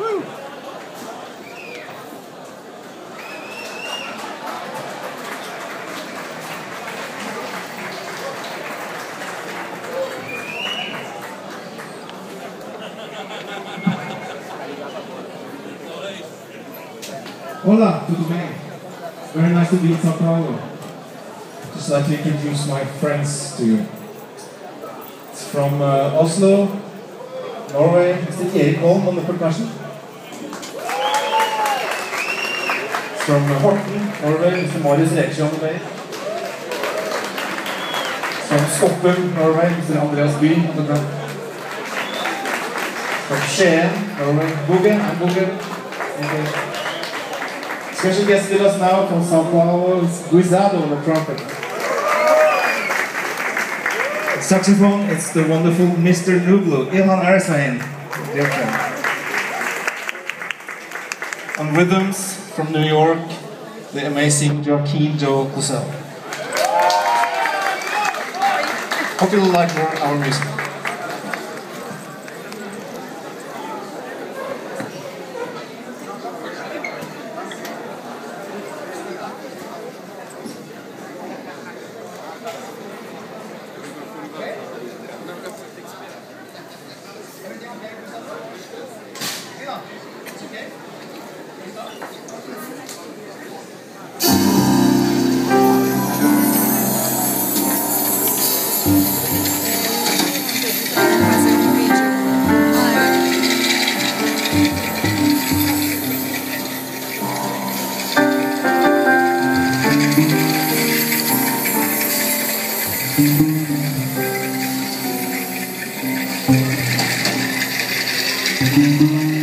Hola, tudo bem? Very nice to be in São Paulo. Just like to introduce my friends to you. It's from Oslo, Norway, Mr. Erik Holm on the percussion. It's from Horten, Norway, Mr. Marius Reksjø on the bass. It's from Skoppum, Norway, Mr. Andreas By on the drum. From Skien, Norway, Bugge and Bugge. Okay. Special guest with us now from São Paulo is Guisado on the trumpet. Saxophone, it's the wonderful Mr. Nublu, Ilhan Arsain, dear friend. On rhythms from New York, the amazing Joaquin Joe Clouseau. Hope you like our music. Thank you.